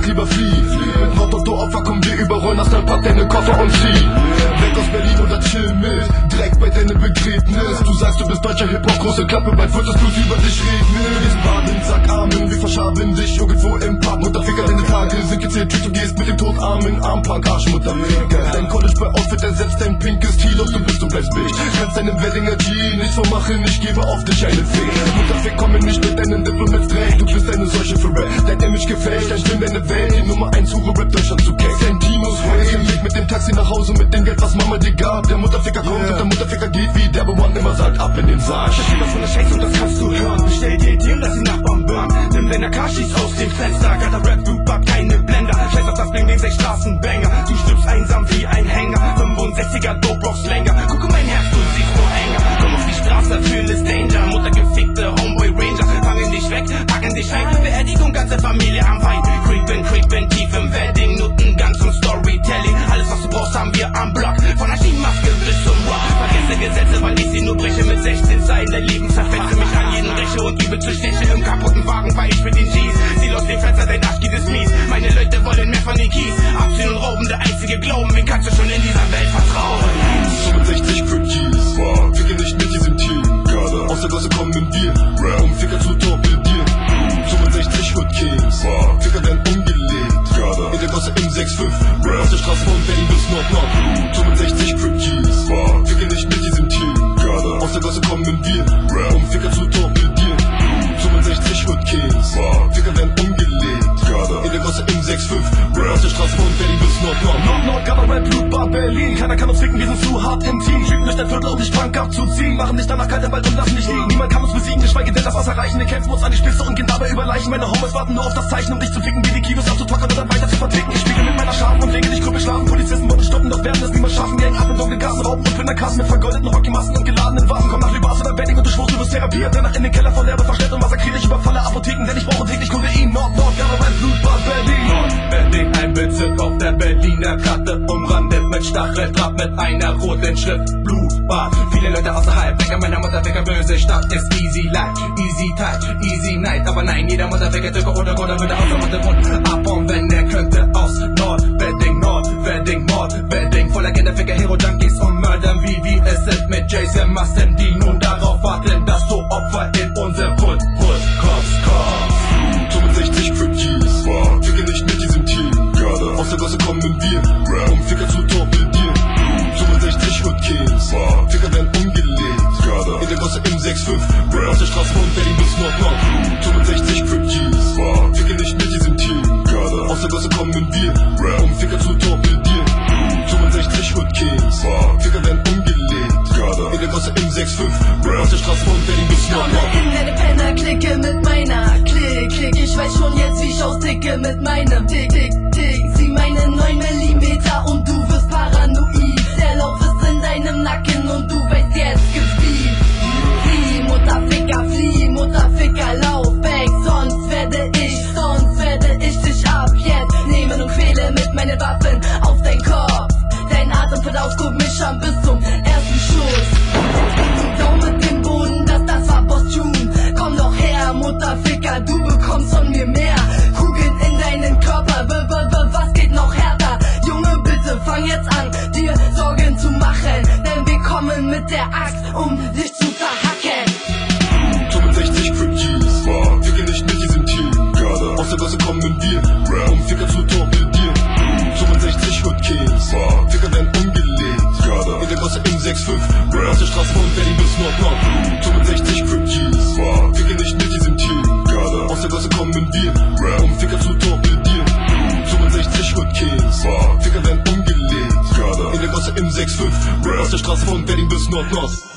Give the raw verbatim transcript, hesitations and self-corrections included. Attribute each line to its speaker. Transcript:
Speaker 1: Bank, lieber flieh. Mit Motto-Opfer kommen wir überrollen aus der Pack deine Koffer und zieh. Weg aus Berlin oder chill mit Dreck bei deinem Begräbnis. Du sagst, du bist deutscher Hip-Hop, große Klappe, bald wird das Blut über dich regnen. Du gehst baden, sag Amen, wir verschaben dich irgendwo im Park. Mutterficker, deine Tage sind gezählt, du gehst mit dem Tod Armen, Armpunk, Arsch, Mutterficker. Dein College bei Outfit ersetzt dein pinkes Kilo, du bist und bleibst Bitch. Kannst deinem Weddinger G nichts vormachen, ich gebe auf dich eine Fee. Mutterfick, komme nicht mit deinen Diplomats Dreck, du bist eine Seuche für Rap. Dein Image gefällt, dein Film, deine Welt, die Nummer eins Hure Rap Deutschland zu Cake. Dein Tinos Way, Weg mit dem Taxi nach Hause mit dem Geld, was Mama dir gab. Der Mutterficker kommt und der Mutterficker geht, wie der One immer sagt, ab in den Sarg.
Speaker 2: Das ist von der Scheiße und das kannst du hören. Bestell dir Ideen, dass die Nachbarn burnen. Denn wenn der K schießt aus dem Fenster, geiler Rap, du bab keine Blender. Scheiß auf das Bling, den sechs Straßenbanger. Du stirbst einsam wie ein Hänger. fünfundsechziger Dope Rocks länger. Guck um mein Herz, du siehst nur enger. Komm auf die Straße, fühl es Danger. Mutter gefickte Homeboy Ranger. Fangen dich weg, packen dich ein. Beerdigung, ganze Familie am Wein. Creepin', creepin', tief im Wedding. Notengang zum Storytelling. Alles was du brauchst haben wir am Block. Von der Skimaske bis zum Rock. Vergesse Gesetze, weil ich sie nur breche. Mit sechzehn Zeilen dein Leben zerfetze mich an jeden Räche und übe zu Stiche im kaputten Wagen, weil ich mit den G's. Ziel aus dem Fenster, dein Arsch geht es mies. Meine Leute wollen mehr von den Keys. Abziehen und rauben, der einzige Glauben. Wen kannst du schon in dieser Welt vertrauen?
Speaker 1: fünfundsechzig Crip G's, wow. Ficker nicht mit diesem Team. Aus der Gosse kommen wir, um Ficker zu torpedieren. fünfundsechzig Hood Kings, wow. Ficker werden umgelegt. In der Gosse im sechs fünf, aus der Straße von Berlin bis Nord-Nord. fünfundsechzig Crip G's, wow. Ficker nicht mit diesem Team. Aus der Gosse kommen wir, um Ficker zu torpedieren. fünfundsechzig Hood Kings, wow. Ficker werden umgelegt. In der Gosse im sechs fünf, aus der Straße von Berlin bis Nord-Nord.
Speaker 2: Nord-Nord, Gabber, Blutbad, Berlin. Keiner kann uns ficken, wir sind zu hart im Team. Schütten durch dein Viertel, um dich krank abzuziehen. Machen dich danach kalt im Wald und lassen dich liegen. Niemand kann uns besiegen, geschweige denn das was erreichen. Wir kämpfen uns an die Spitze und gehen dabei über Leichen. Meine Homies warten nur auf das Zeichen, um dich zu ficken, wie die Kilos abzutrocknen und dann weiter zu verticken. Ich spiele mit meiner Schaden und lege dich krüppel schlafen. Polizisten wollen stoppen, doch werden es niemals schaffen. Wir hängen ab in dunklen Gassen, rauben und finden Kassen mit vergoldeten Hockeymassen und geladenen Waffen. Komm nach Lübars oder Wedding und du schwurst, du wirst therapiert. Danach in den Keller voll Lärme verstellt und massakriere ich überfalle Apotheken, denn ich brauche täglich Kodein. Nord-Nord, Gabber, Blutbad, Berlin.
Speaker 3: Nord-Wedding, ein Bezirk auf der Berliner Karte, umrandet mit Stacheldraht mit einer roten Schrift, Blutbad. Viele Leute außerhalb denken, meine Mutterficker böse Stadt ist easy life, easy time, easy night. Aber nein, jeder Mutterficker, Türke oder Gott würde aus der Muttergrund abbauen, wenn er könnte. Aus Nord-Wedding, Nord-Wedding, Mord-Wedding, voller Kinderficker, Hero-Junkies und Mördern, wie wir es sind mit Jason Massen, die nun darauf warten, dass du Opfer in unserem Hood, Hood, kommst, kommst.
Speaker 1: fünfundsechzig Crip G's, wow. Ficker nicht mit diesem Team. Aus der Gosse kommen wir, um Ficker zu torpedieren. fünfundsechzig Hood Kings, wow. Ficker werden umgelegt. In der Gosse im sechs fünf, aus der Straße von Berlin bis Nord-Nord. fünfundsechzig Crip G's, wow. Ficker nicht mit diesem Team. Aus der Gosse kommen wir, um Ficker zu torpedieren. fünfundsechzig Hood Kings, wow. Ficker werden umgelegt. In der Gosse im sechs fünf, aus der Straße von Berlin bis Nord-Nord.
Speaker 4: Komme in deine Penner-Clique mit meiner Klick, Klick. Ich weiß schon jetzt, wie ich austicke mit meinem Tick, Tick, Tick. Sieh meine neun Millimeter und du wirst paranoid. Der Lauf ist in deinem Nacken und du weißt, jetzt gibt's Beef. Flieh, Mutterficker, flieh, Mutterficker, lauf weg. Sonst werde ich, sonst werde ich dich ab jetzt nehmen und quäle mit meinen Waffen auf dein Kopf. Dein Atem verdaust, guck mich an bis zum ersten Schuss. Jetzt geht du down mit dem Boden, dass das war Boss June. Komm doch her, Mutterficker, du bekommst von mir mehr. Kugeln in deinen Körper, b -b -b was geht noch härter? Junge, bitte fang jetzt an, dir Sorgen zu machen, denn wir kommen mit der Axt, um dich zu zerhacken.
Speaker 1: fünfundsechzig Crip G's, wow. Ficker nicht mit diesem Team. Aus der Gosse kommen wir, um Ficker zu torpedieren. fünfundsechzig Hood Kings, wow. Ficker werden umgelegt. In der Gosse im sechs fünf, aus der Straße von Berlin bis Nord-Nord. fünfundsechzig Crip G's, wow. Ficker nicht mit diesem Team. Aus der Gosse kommen wir, um Ficker zu torpedieren. fünfundsechzig Hood Kings, wow. Ficker werden umgelegt. In der Gosse im sechs fünf, aus der Straße von Berlin bis Nord-Nord.